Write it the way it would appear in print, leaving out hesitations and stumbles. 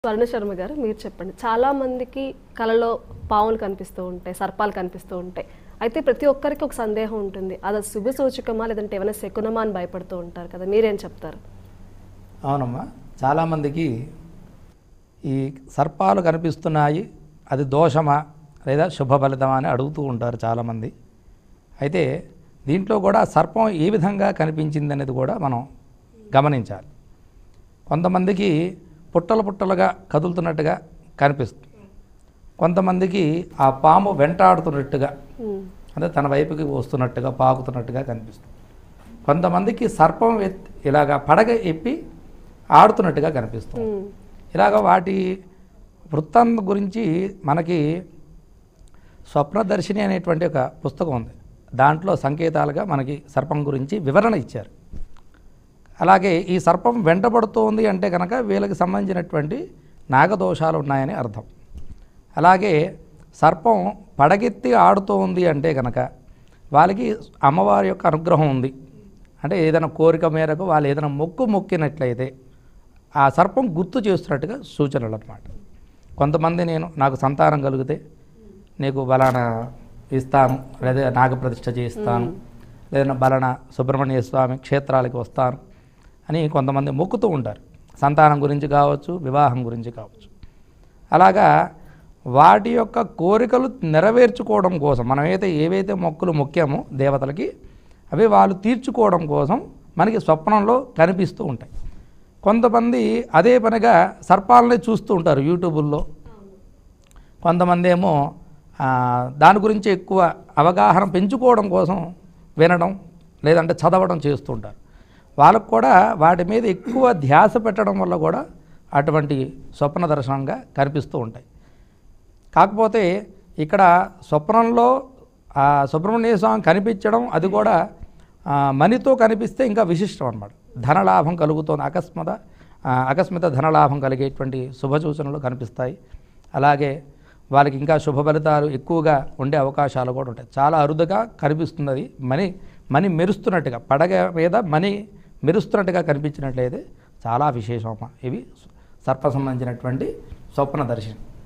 స్వర్ణ శర్మ గారు మీరు చెప్పండి. చాలా మందికి కలలో పావులు కనిపిస్తూ ఉంటాయి, సర్పాలు కనిపిస్తూ ఉంటాయి. అయితే ప్రతి ఒక్కరికి ఒక సందేహం ఉంటుంది. అది శుభ సూచకమా లేదంటే ఏమైనా శకునమా అని భయపడుతూ ఉంటారు కదా, మీరేం చెప్తారు? అవునమ్మా, చాలామందికి ఈ సర్పాలు కనిపిస్తున్నాయి, అది దోషమా లేదా శుభ ఫలితమా అని అడుగుతూ ఉంటారు చాలామంది. అయితే దీంట్లో కూడా సర్పం ఏ విధంగా కనిపించింది అనేది కూడా మనం గమనించాలి. కొంతమందికి పుట్టలు పుట్టలుగా కదులుతున్నట్టుగా కనిపిస్తుంది, కొంతమందికి ఆ పాము వెంటాడుతున్నట్టుగా అంటే తన వైపుకి వస్తున్నట్టుగా పాకుతున్నట్టుగా కనిపిస్తుంది, కొంతమందికి సర్పం ఇలాగా పడగ ఎప్పి ఆడుతున్నట్టుగా కనిపిస్తుంది. ఇలాగ వాటి వృత్తాంతం గురించి మనకి స్వప్నదర్శిని అనేటువంటి ఒక పుస్తకం ఉంది. దాంట్లో సంకేతాలుగా మనకి సర్పం గురించి వివరణ ఇచ్చారు. అలాగే ఈ సర్పం వెంటబడుతోంది అంటే కనుక వీళ్ళకి సంబంధించినటువంటి నాగదోషాలు ఉన్నాయని అర్థం. అలాగే సర్పం పడగెత్తి ఆడుతోంది అంటే కనుక వాళ్ళకి అమ్మవారి యొక్క అనుగ్రహం ఉంది అంటే ఏదైనా కోరిక మేరకు వాళ్ళు ఏదైనా మొక్కినట్లయితే ఆ సర్పం గుర్తు చేస్తున్నట్టుగా సూచనలు అన్నమాట. కొంతమంది నాకు సంతానం కలిగితే నీకు బలానా ఇస్తాను, లేదా నాగప్రతిష్ఠ చేస్తాను, లేదా బలానా సుబ్రహ్మణ్య స్వామి క్షేత్రాలకి వస్తాను అని కొంతమంది మొక్కుతూ ఉంటారు. సంతానం గురించి కావచ్చు, వివాహం గురించి కావచ్చు. అలాగా వాటి యొక్క కోరికలు నెరవేర్చుకోవడం కోసం మనం ఏవైతే మొక్కులు మొక్కామో దేవతలకి అవి వాళ్ళు తీర్చుకోవడం కోసం మనకి స్వప్నంలో కనిపిస్తూ ఉంటాయి. కొంతమంది అదే పనిగా సర్పాలనే చూస్తూ ఉంటారు యూట్యూబుల్లో. కొంతమంది ఏమో దాని గురించి ఎక్కువ అవగాహన పెంచుకోవడం కోసం వినడం లేదంటే చదవడం చేస్తూ ఉంటారు. వాళ్ళకు కూడా వాటి మీద ఎక్కువ ధ్యాస పెట్టడం వల్ల కూడా అటువంటి స్వప్న దర్శనంగా కనిపిస్తూ ఉంటాయి. కాకపోతే ఇక్కడ స్వప్నంలో సుబ్రహ్మణ్య స్వామి కనిపించడం అది కూడా మణితో కనిపిస్తే ఇంకా విశిష్టం అన్నమాట. ధనలాభం కలుగుతోంది, అకస్మిత ధనలాభం కలిగేటువంటి శుభ సూచనలు కనిపిస్తాయి. అలాగే వాళ్ళకి ఇంకా శుభ ఫలితాలు ఎక్కువగా ఉండే అవకాశాలు కూడా ఉంటాయి. చాలా అరుదుగా కనిపిస్తుంది అది మణి మెరుస్తున్నట్టుగా, పడగ మీద మణి మెరుస్తున్నట్టుగా కనిపించినట్లయితే చాలా విశేషం. ఇవి సర్ప సంబంధించినటువంటి స్వప్న దర్శనం.